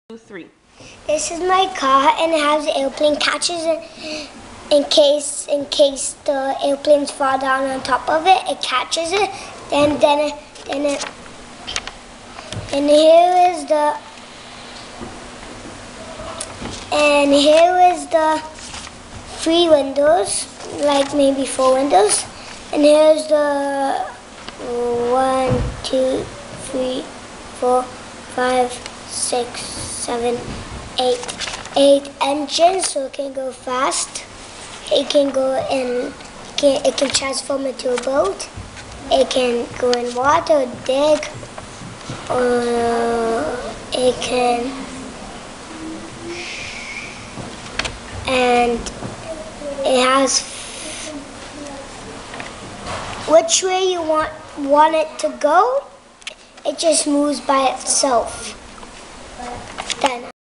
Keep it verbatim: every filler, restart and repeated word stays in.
Three. This is my car, and it has the airplane catches it in case in case the airplanes fall down on top of it. It catches it. Then then it then it. And here is the. And here is the three windows, like maybe four windows. And here's the one, two, three, four, five, six, seven, eight, eight engines, so it can go fast. It can go in. It can, it can transform into a boat. It can go in water, dig, or it can. And it has which way you want want it to go. It just moves by itself. Then.